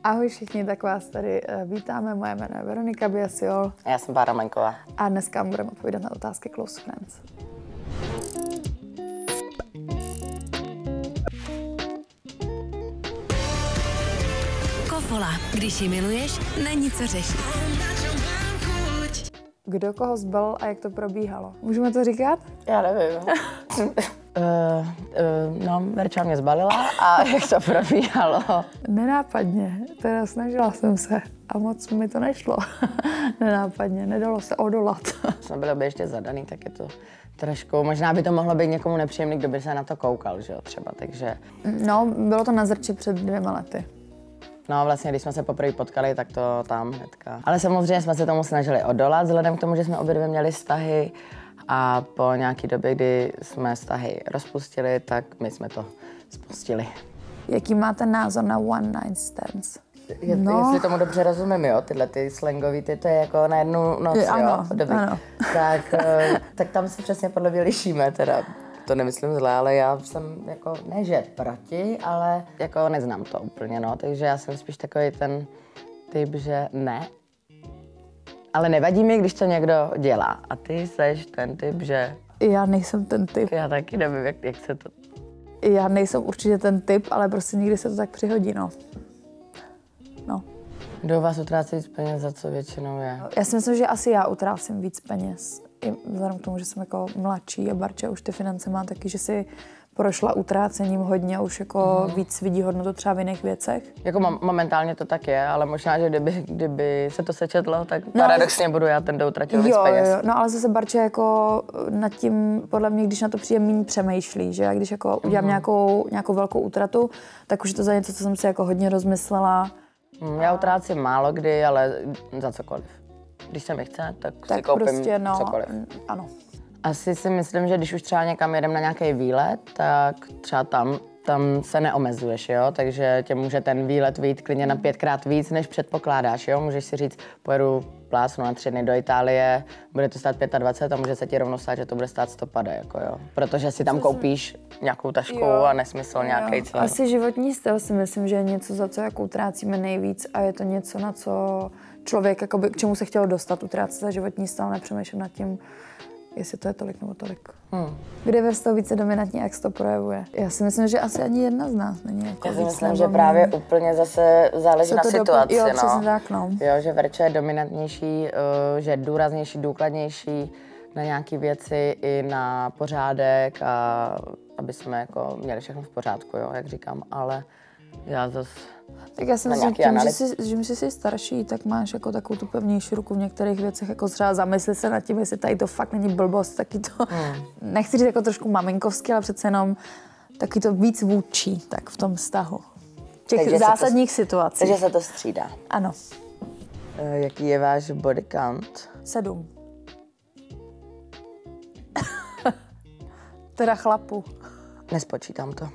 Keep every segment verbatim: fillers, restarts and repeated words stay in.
Ahoj všichni, tak vás tady vítáme. Moje jméno je Veronika Biasiol. A já jsem Bára Maňková. A dneska budeme odpovídat na otázky Close Friends. Kofola, když ji miluješ, není co řešit. Kdo koho zbalil a jak to probíhalo? Můžeme to říkat? Já nevím. uh, uh, no, Verča mě zbalila a jak to probíhalo? Nenápadně, teda snažila jsem se a moc mi to nešlo. Nenápadně, nedalo se odolat. Jsme byli by ještě zadaný, tak je to trošku, možná by to mohlo být někomu nepříjemný, kdo by se na to koukal, že jo, třeba, takže... No, bylo to na Zrči před dvěma lety. No vlastně, když jsme se poprvé potkali, tak to tam hnedka. Ale samozřejmě jsme se tomu snažili odolat, vzhledem k tomu, že jsme obě dvě měli vztahy a po nějaké době, kdy jsme vztahy rozpustili, tak my jsme to spustili. Jaký máte názor na one night stands? Je, no. Jestli tomu dobře rozumím, jo, tyhle ty slangový, ty, to je jako na jednu noc, je, ano, jo, dobrý. Ano. Tak, tak tam se přesně podle mě lišíme teda. To nemyslím zle, ale já jsem jako, ne že proti, ale jako neznám to úplně, no, takže já jsem spíš takový ten typ, že ne. Ale nevadí mi, když to někdo dělá. A ty seš ten typ, že... Já nejsem ten typ. Já taky nevím, jak, jak se to... Já nejsem určitě ten typ, ale prostě někdy se to tak přihodí, no. No. Kdo u vás utrácí víc peněz, za co většinou je? Já si myslím, že asi já utrácím víc peněz. I vzhledem k tomu, že jsem jako mladší a Barča už ty finance má taky, že si prošla utrácením hodně a už jako mm. víc vidí hodnotu třeba v jiných věcech. Jako mom- momentálně to tak je, ale možná, že kdyby, kdyby se to sečetlo, tak no, paradoxně budu já ten, kdo utratil víc peněz. Jo, no ale zase Barča jako nad tím, podle mě, když na to přijde, méně přemýšlí, že já když jako udělám mm. nějakou, nějakou velkou útratu, tak už je to za něco, co jsem si jako hodně rozmyslela. Mm, já utrácím málo kdy, ale za cokoliv. Když se mi chce, tak, tak si koupím prostě, no, cokoliv. Ano. Asi si myslím, že když už třeba někam jedem na nějaký výlet, tak třeba tam, tam se neomezuješ, jo? Takže tě může ten výlet vyjít klidně na pětkrát víc, než předpokládáš, jo? Můžeš si říct, pojedu plásnu na tři dny do Itálie, bude to stát dvacet pět a může se ti rovnou stát, že to bude stát sto padé, jako jo? Protože si tam koupíš nějakou tašku jo. a nesmysl nějaký cel. Asi životní styl si myslím, že je něco, za co jako utrácíme nejvíc a je to něco, na co člověk, jakoby, k čemu se chtěl dostat, utrácet za životní styl, nepřemýšlím nad tím, jestli to je tolik nebo tolik. Hmm. Kde ve vztahu více dominantní, jak se to projevuje? Já si myslím, že asi ani jedna z nás není jako Já si víc myslím, že právě úplně zase záleží na situaci, jo, no. přesně tak, no. Jo, že Verča je dominantnější, že je důraznější, důkladnější na nějaké věci i na pořádek a aby jsme jako měli všechno v pořádku, jo, jak říkám, ale já zase tak já si myslím, že tím, že jsi, že jsi starší, tak máš jako takovou tu pevnější ruku v některých věcech, jako třeba zamyslet se nad tím, jestli tady to fakt není blbost, taky to, hmm. nechci říct jako trošku maminkovský, ale přece jenom taky to víc vůdčí, tak v tom vztahu. Těch takže zásadních to, situací. Takže se to střídá. Ano. E, jaký je váš body count? Sedm. Teda chlapu. Nespočítám to.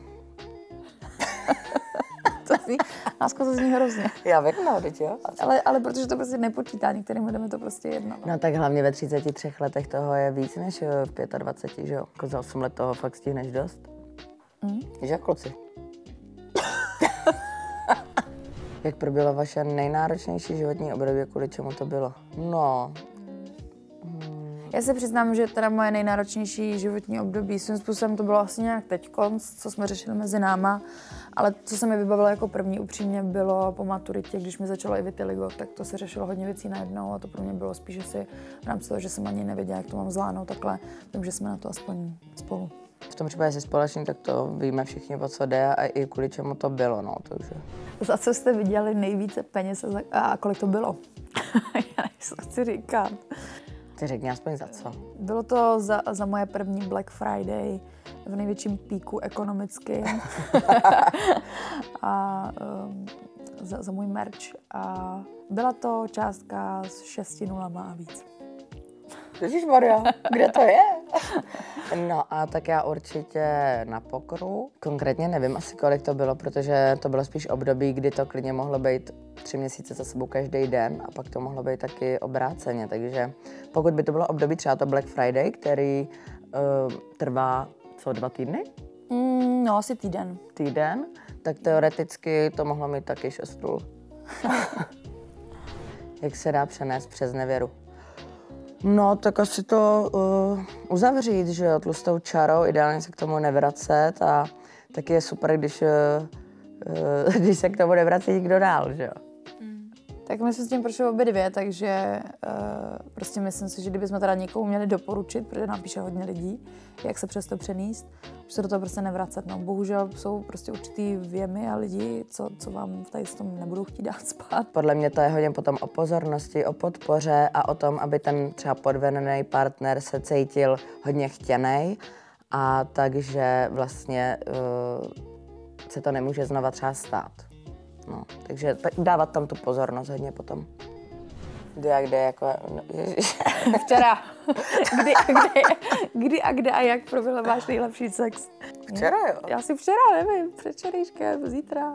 To zní, lásko, to zní hrozně. Já vím, no, teď jo. Ale, ale protože to prostě nepočítá, některým lidem je to prostě jedno. No. no tak hlavně ve třiceti třech letech toho je víc než v dvaceti pěti, že jo? Jako za osm let toho fakt stihneš dost. Mm. Že kluci? Jak proběhlo vaše nejnáročnější životní období, kvůli čemu to bylo? No... Já se přiznám, že teda moje nejnáročnější životní období, svým způsobem to bylo asi nějak teďkonc, co jsme řešili mezi náma, ale co se mi vybavilo jako první upřímně bylo po maturitě, když mi začalo i vitiligo, tak to se řešilo hodně věcí najednou a to pro mě bylo spíš asi v rámci toho, že jsem ani nevěděla, jak to mám zvládnout takhle, vím, že jsme na to aspoň spolu. V tom případě, jestli společně, tak to víme všichni, o co jde a i kvůli čemu to bylo, no, takže. Za co jste vydělali nejvíce peněz a kolik to bylo? Já nejsem, chci říkat. Ty řekni aspoň za co. Bylo to za, za moje první Black Friday v největším píku ekonomicky a um, za, za můj merch a byla to částka s šesti nulama a víc. Ježišmarja, kde to je? No a tak já určitě na pokoru. Konkrétně nevím asi, kolik to bylo, protože to bylo spíš období, kdy to klidně mohlo být tři měsíce za sebou každý den a pak to mohlo být taky obráceně. Takže pokud by to bylo období třeba to Black Friday, který uh, trvá co, dva týdny? Mm, no, asi týden. Týden, tak teoreticky to mohlo mít taky šest nul. Jak se dá přenést přes nevěru? No, tak asi to uh, uzavřít, že jo, tlustou čarou, ideálně se k tomu nevracet a taky je super, když, uh, uh, když se k tomu nevrací nikdo dál, že jo. Tak my jsme s tím prošli obě dvě, takže uh, prostě myslím si, že kdybychom teda někomu měli doporučit, protože nám píše hodně lidí, jak se přes to přenést, že se do toho prostě nevracet. No, bohužel jsou prostě určitý věmy a lidi, co, co vám tady s tom nebudou chtít dát spát. Podle mě to je hodně potom o pozornosti, o podpoře a o tom, aby ten třeba podvedený partner se cítil hodně chtěnej a takže vlastně uh, se to nemůže znova třeba stát. No, takže tak dávat tam tu pozornost hodně potom. Kdy a kde, jako... No, Včera. Kdy, kdy, kdy a kde a jak proběhl váš nejlepší sex? Včera, jo. Já si včera, nevím, předčerejškem, zítra.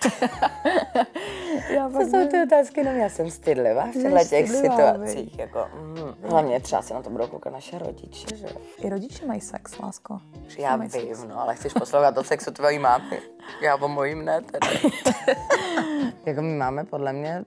Já To jsou ty otázky, no já jsem stydlivá v těchto těch situacích. Jako, mm, hlavně třeba se na to budou koukat naše rodiče, že? I rodiče mají sex, lásko. Já vím, no, ale chceš poslouchat o sexu tvojí mámy. Já o mojím ne, tedy. Jako my máme podle mě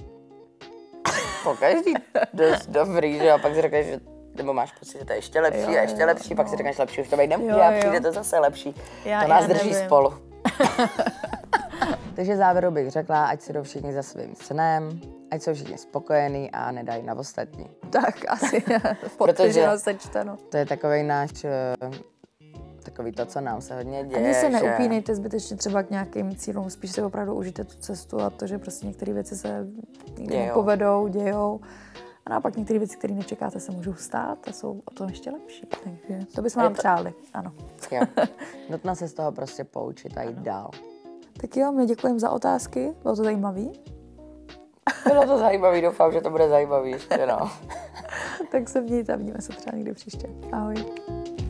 po každý dost dobrý, že jo, pak si řekneš, že nebo máš pocit, že to je ještě lepší jo, a ještě jo, lepší, no. Pak si řekneš lepší, už to být nemůže a přijde to zase lepší. Já, to nás já drží nevím. spolu. Takže závěru bych řekla, ať si jdou všichni za svým snem, ať jsou všichni spokojení a nedají na ostatní. Tak asi podtrženo sečteno. To je takovej náš, takový to, co nám se hodně děje. Ani se že... neupínejte zbytečně třeba k nějakým cílům, spíš si opravdu užijte tu cestu a to, že prostě některé věci se někdy nepovedou, dějou. A naopak některé věci, které nečekáte, se můžou stát a jsou o tom ještě lepší. Takže to bychom vám to... přáli, ano. Jo. Nutno se z toho prostě poučit a jít ano. dál. Tak jo, my děkujeme za otázky, bylo to zajímavý. Bylo to zajímavý, doufám, že to bude zajímavý ještě, no. Tak se mějte a vidíme se třeba někdy příště. Ahoj.